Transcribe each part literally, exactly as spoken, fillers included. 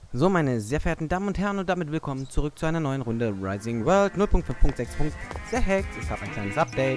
So, meine sehr verehrten Damen und Herren, und damit willkommen zurück zu einer neuen Runde Rising World null Punkt fünf Punkt sechs Punkt sechs. Ich habe ein kleines Update.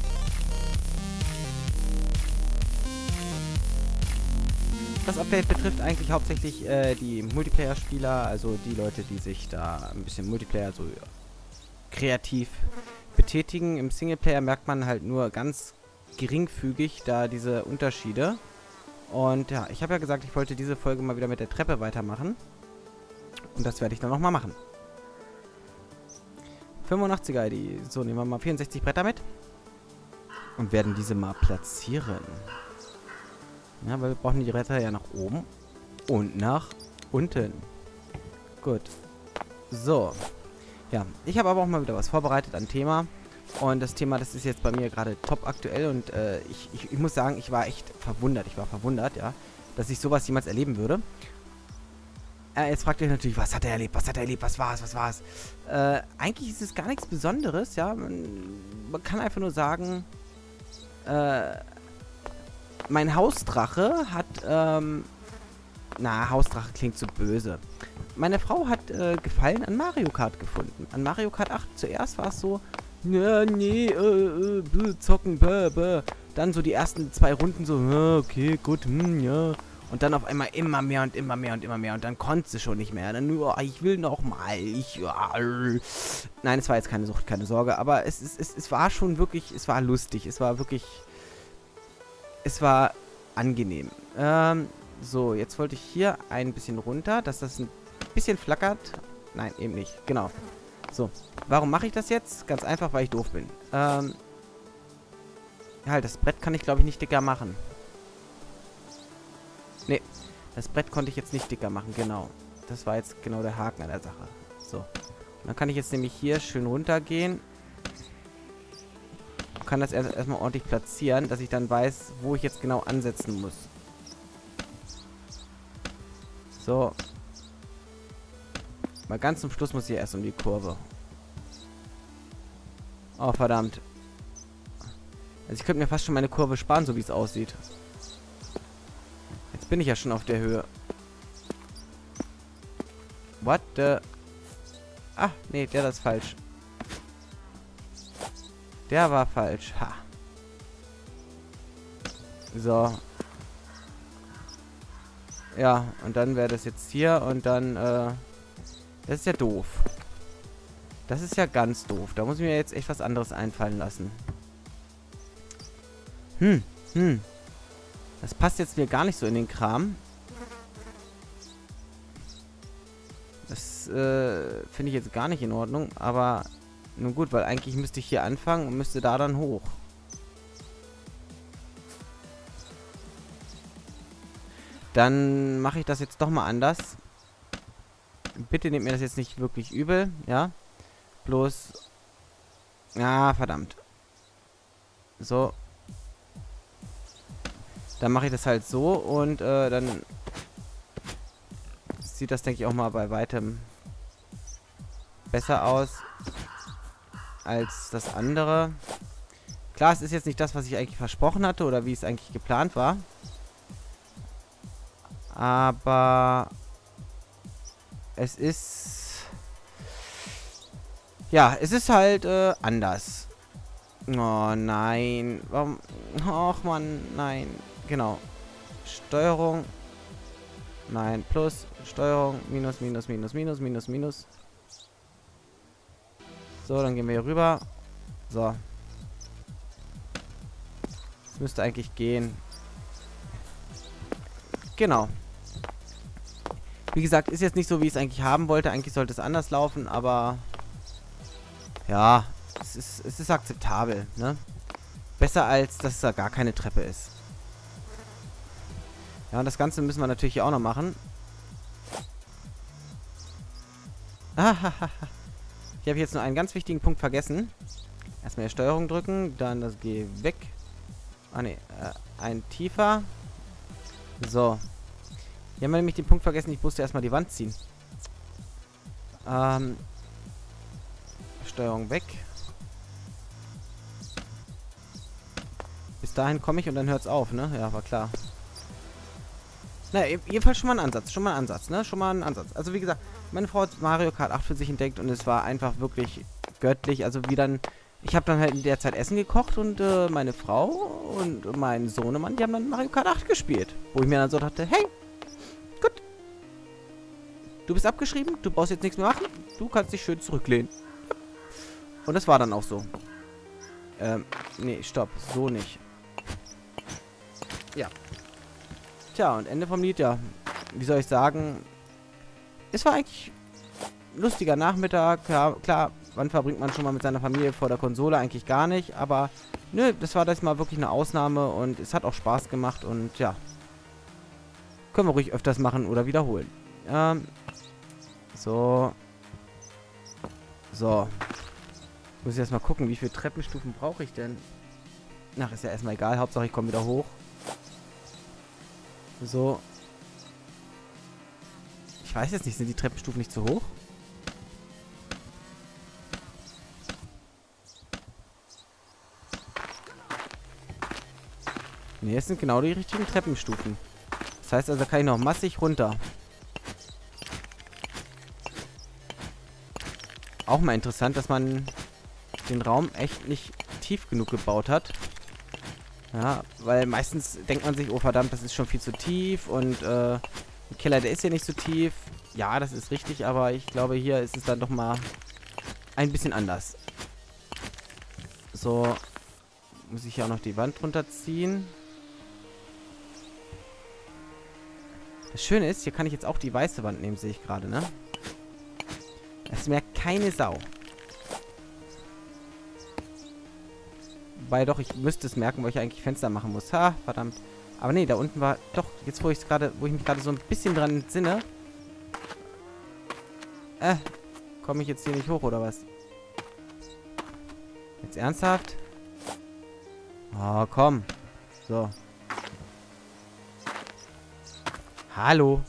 Das Update betrifft eigentlich hauptsächlich äh, die Multiplayer-Spieler, also die Leute, die sich da ein bisschen Multiplayer so kreativ betätigen. Im Singleplayer merkt man halt nur ganz geringfügig da diese Unterschiede. Und ja, ich habe ja gesagt, ich wollte diese Folge mal wieder mit der Treppe weitermachen. Und das werde ich dann nochmal machen. fünfundachtziger I D. So, nehmen wir mal vierundsechzig Bretter mit. Und werden diese mal platzieren. Ja, weil wir brauchen die Bretter ja nach oben und nach unten. Gut. So. Ja, ich habe aber auch mal wieder was vorbereitet an Thema. Und das Thema, das ist jetzt bei mir gerade top aktuell. Und äh, ich, ich, ich muss sagen, ich war echt verwundert. Ich war verwundert, ja, dass ich sowas jemals erleben würde. Äh, jetzt fragt ihr euch natürlich, was hat er erlebt? Was hat er erlebt? Was war es? Was war es? Äh, eigentlich ist es gar nichts Besonderes, ja. Man, man kann einfach nur sagen, äh, mein Hausdrache hat, ähm, na, Hausdrache klingt so böse. Meine Frau hat äh, Gefallen an Mario Kart gefunden. An Mario Kart acht. Zuerst war es so, ja, nee, äh, äh, bäh, zocken, bäh, bäh. Dann so die ersten zwei Runden so, ja, okay, gut, hm, ja. Und dann auf einmal immer mehr und immer mehr und immer mehr. Und dann konnte sie schon nicht mehr. Dann nur, oh, ich will noch mal. Ich, ja. Nein, es war jetzt keine Sucht, keine Sorge. Aber es, es, es, es war schon wirklich, es war lustig. Es war wirklich, es war angenehm. Ähm, so, jetzt wollte ich hier ein bisschen runter, dass das ein bisschen flackert. Nein, eben nicht. Genau. So, warum mache ich das jetzt? Ganz einfach, weil ich doof bin. Ähm, ja, halt, das Brett kann ich, glaube ich, nicht dicker machen. Nee, das Brett konnte ich jetzt nicht dicker machen, genau. Das war jetzt genau der Haken an der Sache. So. Und dann kann ich jetzt nämlich hier schön runtergehen. Und kann das erst erstmal ordentlich platzieren, dass ich dann weiß, wo ich jetzt genau ansetzen muss. So. Mal ganz zum Schluss muss ich erst um die Kurve. Oh, verdammt. Also ich könnte mir fast schon meine Kurve sparen, so wie es aussieht. Jetzt bin ich ja schon auf der Höhe. What the... Ah, nee, der ist falsch. Der war falsch. Ha. So. Ja, und dann wäre das jetzt hier und dann, äh... das ist ja doof. Das ist ja ganz doof. Da muss ich mir jetzt echt was anderes einfallen lassen. Hm, hm. Das passt jetzt mir gar nicht so in den Kram. Das äh, finde ich jetzt gar nicht in Ordnung. Aber nun gut, weil eigentlich müsste ich hier anfangen und müsste da dann hoch. Dann mache ich das jetzt doch mal anders. Bitte nehmt mir das jetzt nicht wirklich übel, ja. Bloß... Ja, verdammt. So. Dann mache ich das halt so und äh, dann sieht das, denke ich, auch mal bei weitem besser aus als das andere. Klar, es ist jetzt nicht das, was ich eigentlich versprochen hatte oder wie es eigentlich geplant war. Aber es ist... Ja, es ist halt äh, anders. Oh nein. Warum? Och Mann, nein. Genau. Steuerung. Nein, plus. Steuerung. Minus, minus, minus, minus, minus, minus. So, dann gehen wir hier rüber. So. Das müsste eigentlich gehen. Genau. Wie gesagt, ist jetzt nicht so, wie ich es eigentlich haben wollte. Eigentlich sollte es anders laufen, aber... Ja, es ist, es ist akzeptabel, ne? Besser als, dass da gar keine Treppe ist. Ja, und das Ganze müssen wir natürlich auch noch machen. Ich habe jetzt nur einen ganz wichtigen Punkt vergessen. Erstmal die Steuerung drücken, dann das G weg. Ah ne, äh, ein tiefer. So. Hier haben wir nämlich den Punkt vergessen, ich musste erstmal die Wand ziehen. Ähm... Steuerung weg. Bis dahin komme ich und dann hört es auf, ne? Ja, war klar. Na, jedenfalls schon mal ein Ansatz. Schon mal ein Ansatz, ne? Schon mal ein Ansatz. Also wie gesagt, meine Frau hat Mario Kart acht für sich entdeckt und es war einfach wirklich göttlich. Also wie dann... Ich habe dann halt in der Zeit Essen gekocht und äh, meine Frau und mein Sohnemann, die haben dann Mario Kart acht gespielt. Wo ich mir dann so dachte, hey, gut. Du bist abgeschrieben, du brauchst jetzt nichts mehr machen. Du kannst dich schön zurücklehnen. Und das war dann auch so. Ähm, nee, stopp. So nicht. Ja. Tja, und Ende vom Lied, ja. Wie soll ich sagen? Es war eigentlich ein lustiger Nachmittag. Ja, klar, wann verbringt man schon mal mit seiner Familie vor der Konsole? Eigentlich gar nicht. Aber, nö, das war das mal wirklich eine Ausnahme. Und es hat auch Spaß gemacht. Und, ja. Können wir ruhig öfters machen oder wiederholen. Ähm, so. So. Muss ich erstmal gucken, wie viele Treppenstufen brauche ich denn? Ach, ist ja erstmal egal. Hauptsache, ich komme wieder hoch. So. Ich weiß jetzt nicht, sind die Treppenstufen nicht zu hoch? Ne, es sind genau die richtigen Treppenstufen. Das heißt also, kann ich noch massig runter. Auch mal interessant, dass man den Raum echt nicht tief genug gebaut hat. Ja, weil meistens denkt man sich, oh verdammt, das ist schon viel zu tief und äh, der Keller, der ist ja nicht so tief. Ja, das ist richtig, aber ich glaube, hier ist es dann doch mal ein bisschen anders. So, muss ich hier auch noch die Wand runterziehen. Das Schöne ist, hier kann ich jetzt auch die weiße Wand nehmen, sehe ich gerade, ne? Das merkt keine Sau. Wobei doch, ich müsste es merken, weil ich eigentlich Fenster machen muss. Ha, verdammt. Aber nee, da unten war... Doch, jetzt wo ich es gerade, wo ich mich gerade so ein bisschen dran entsinne. Äh, komme ich jetzt hier nicht hoch, oder was? Jetzt ernsthaft? Oh, komm. So. Hallo.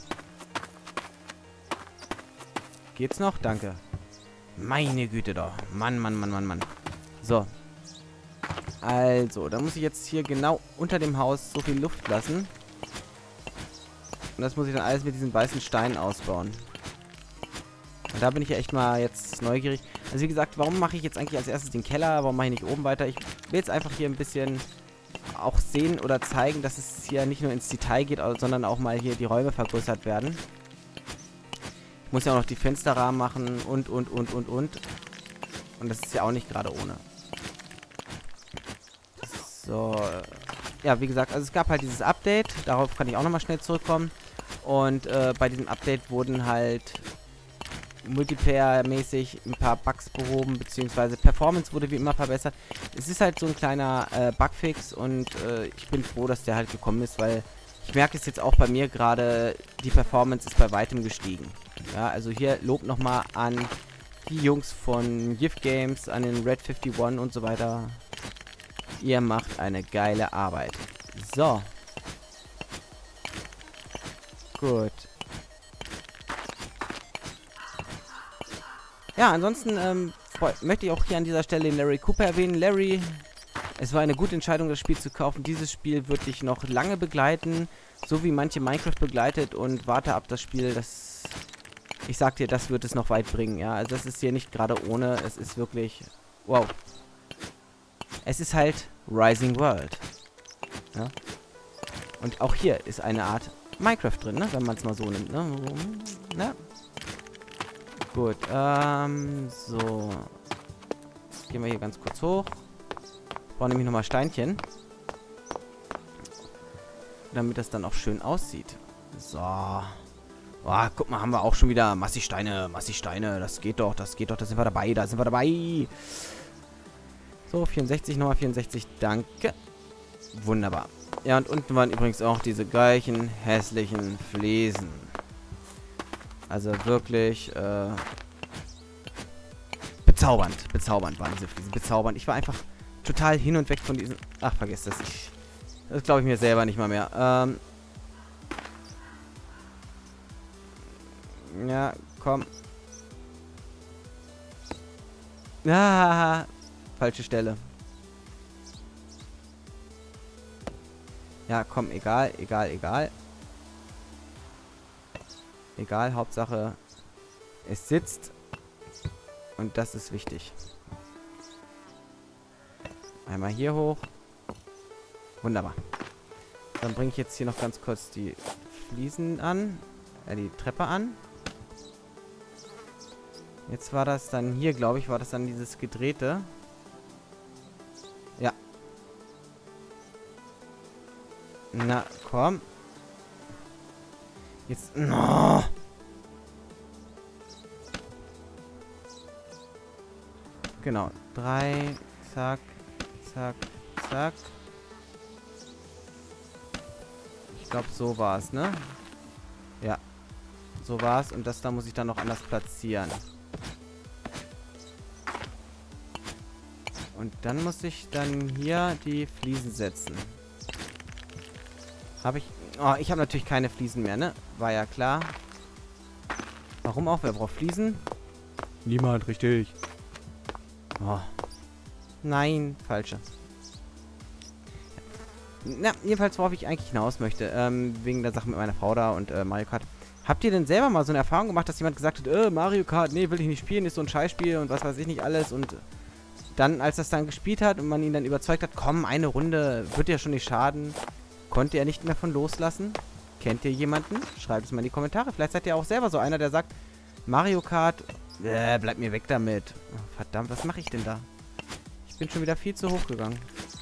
Geht's noch? Danke. Meine Güte doch. Mann, Mann, Mann, Mann, Mann. So. Also, da muss ich jetzt hier genau unter dem Haus so viel Luft lassen. Und das muss ich dann alles mit diesen weißen Steinen ausbauen. Und da bin ich ja echt mal jetzt neugierig. Also wie gesagt, warum mache ich jetzt eigentlich als erstes den Keller? Warum mache ich nicht oben weiter? Ich will jetzt einfach hier ein bisschen auch sehen oder zeigen, dass es hier nicht nur ins Detail geht, sondern auch mal hier die Räume vergrößert werden. Ich muss ja auch noch die Fensterrahmen machen und, und, und, und, und. Und das ist ja auch nicht gerade ohne. So, ja, wie gesagt, also es gab halt dieses Update, darauf kann ich auch nochmal schnell zurückkommen. Und äh, bei diesem Update wurden halt Multiplayer-mäßig ein paar Bugs behoben, beziehungsweise Performance wurde wie immer verbessert. Es ist halt so ein kleiner äh, Bugfix und äh, ich bin froh, dass der halt gekommen ist, weil ich merke es jetzt auch bei mir gerade, die Performance ist bei weitem gestiegen. Ja, also hier Lob nochmal an die Jungs von Yiv Games, an den Red einundfünfzig und so weiter. Ihr macht eine geile Arbeit. So. Gut. Ja, ansonsten ähm, möchte ich auch hier an dieser Stelle den Larry Cooper erwähnen. Larry, es war eine gute Entscheidung, das Spiel zu kaufen. Dieses Spiel wird dich noch lange begleiten, so wie manche Minecraft begleitet, und warte ab das Spiel, das... Ich sag dir, das wird es noch weit bringen, ja. Also das ist hier nicht gerade ohne, es ist wirklich... Wow. Es ist halt Rising World. Ja? Und auch hier ist eine Art Minecraft drin, ne? Wenn man es mal so nimmt, ne? ne? Gut, ähm, so. Gehen wir hier ganz kurz hoch. Brauchen nämlich nochmal Steinchen. Damit das dann auch schön aussieht. So. Boah, guck mal, haben wir auch schon wieder massig Steine, massig Steine. Das geht doch, das geht doch, da sind wir dabei, da sind wir dabei. So, vierundsechzig, Nummer vierundsechzig, danke. Wunderbar. Ja, und unten waren übrigens auch diese gleichen hässlichen Fliesen. Also wirklich, äh, bezaubernd, bezaubernd waren diese Fliesen, bezaubernd. Ich war einfach total hin und weg von diesen... Ach, vergesst das. Ich, das glaube ich mir selber nicht mal mehr. Ähm... Ja, komm. Ah, falsche Stelle. Ja, komm, egal, egal, egal. Egal, Hauptsache, es sitzt. Und das ist wichtig. Einmal hier hoch. Wunderbar. Dann bringe ich jetzt hier noch ganz kurz die Fliesen an. Äh, die Treppe an. Jetzt war das dann hier, glaube ich, war das dann dieses gedrehte. Ja. Na, komm. Jetzt. No. Genau. Drei. Zack. Zack. Zack. Ich glaube, so war es, ne? Ja. So war es. Und das da muss ich dann noch anders platzieren. Und dann muss ich dann hier die Fliesen setzen. Habe ich... Oh, ich habe natürlich keine Fliesen mehr, ne? War ja klar. Warum auch? Wer braucht Fliesen? Niemand, richtig. Oh. Nein, falsche. Na, jedenfalls, worauf ich eigentlich hinaus möchte. Ähm, wegen der Sache mit meiner Frau da und äh, Mario Kart. Habt ihr denn selber mal so eine Erfahrung gemacht, dass jemand gesagt hat, äh, Mario Kart, nee, will ich nicht spielen, ist so ein Scheißspiel und was weiß ich nicht alles und... Dann, als das dann gespielt hat und man ihn dann überzeugt hat, komm, eine Runde, wird ja schon nicht schaden, konnte er nicht mehr von loslassen? Kennt ihr jemanden? Schreibt es mal in die Kommentare. Vielleicht seid ihr auch selber so einer, der sagt, Mario Kart, äh, bleib mir weg damit. Oh, verdammt, was mache ich denn da? Ich bin schon wieder viel zu hoch gegangen.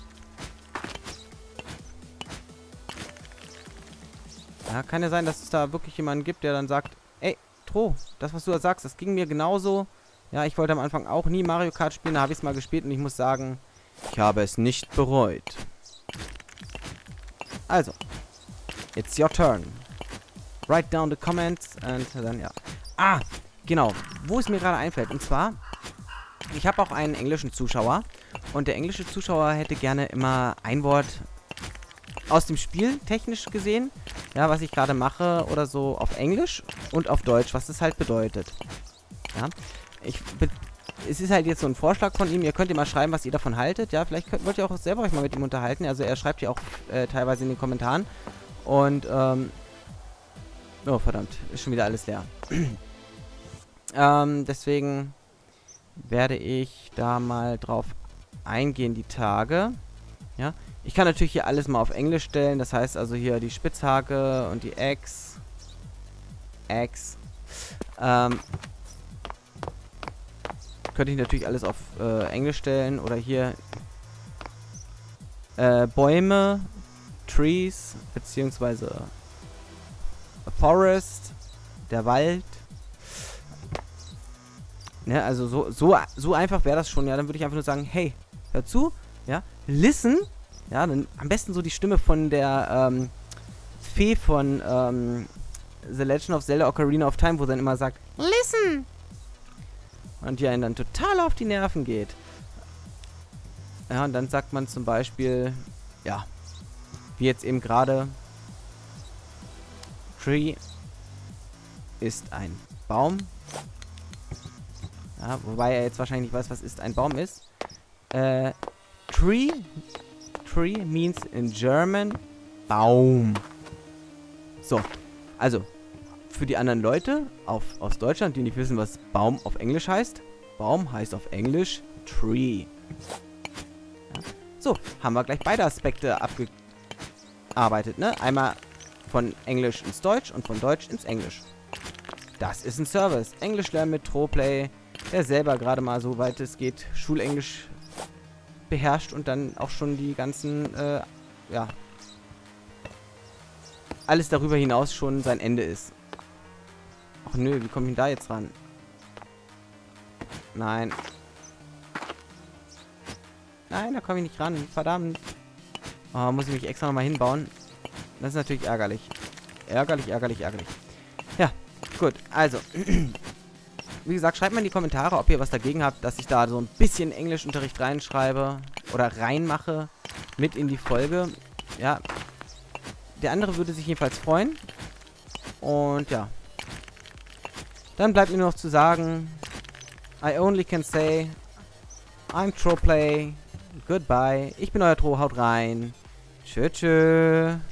Ja, kann ja sein, dass es da wirklich jemanden gibt, der dann sagt, ey, Tro, das, was du da sagst, das ging mir genauso. Ja, ich wollte am Anfang auch nie Mario Kart spielen, da habe ich es mal gespielt und ich muss sagen, ich habe es nicht bereut. Also, it's your turn. Write down the comments and dann, ja. Ah, genau, wo es mir gerade einfällt. Und zwar, ich habe auch einen englischen Zuschauer und der englische Zuschauer hätte gerne immer ein Wort aus dem Spiel, technisch gesehen, ja, was ich gerade mache oder so auf Englisch und auf Deutsch, was das halt bedeutet. Ja. Ich, es ist halt jetzt so ein Vorschlag von ihm. Ihr könnt ihr mal schreiben, was ihr davon haltet. Ja, vielleicht könnt, wollt ihr auch selber euch mal mit ihm unterhalten. Also er schreibt ja auch äh, teilweise in den Kommentaren. Und, ähm... Oh, verdammt. Ist schon wieder alles leer. ähm, deswegen werde ich da mal drauf eingehen, die Tage. Ja. Ich kann natürlich hier alles mal auf Englisch stellen. Das heißt also hier die Spitzhake und die X. X. Ähm... Könnte ich natürlich alles auf äh, Englisch stellen. Oder hier äh, Bäume, Trees, beziehungsweise Forest, der Wald. Ja, also so, so, so einfach wäre das schon. Ja, dann würde ich einfach nur sagen, hey, hör zu, ja, listen. Ja, dann am besten so die Stimme von der ähm, Fee von ähm, The Legend of Zelda Ocarina of Time, wo dann immer sagt, listen. Und die einen dann total auf die Nerven geht. Ja, und dann sagt man zum Beispiel, ja, wie jetzt eben gerade, Tree ist ein Baum. Ja, wobei er jetzt wahrscheinlich nicht weiß, was ist ein Baum ist. Äh, Tree, Tree means in German Baum. So, also für die anderen Leute auf, aus Deutschland, die nicht wissen, was Baum auf Englisch heißt. Baum heißt auf Englisch Tree. Ja. So, haben wir gleich beide Aspekte abgearbeitet, ne? Einmal von Englisch ins Deutsch und von Deutsch ins Englisch. Das ist ein Service. Englisch lernen mit Troplay, der selber gerade mal, so weit es geht, Schulenglisch beherrscht und dann auch schon die ganzen, äh, ja, alles darüber hinaus schon sein Ende ist. Ach nö, wie komme ich denn da jetzt ran? Nein. Nein, da komme ich nicht ran. Verdammt. Oh, muss ich mich extra nochmal hinbauen. Das ist natürlich ärgerlich. Ärgerlich, ärgerlich, ärgerlich. Ja, gut. Also, wie gesagt, schreibt mal in die Kommentare, ob ihr was dagegen habt, dass ich da so ein bisschen Englischunterricht reinschreibe oder reinmache mit in die Folge. Ja, der andere würde sich jedenfalls freuen. Und ja. Dann bleibt mir nur noch zu sagen, I only can say, I'm Troplay. Goodbye. Ich bin euer Tro, haut rein. Tschö, tschö.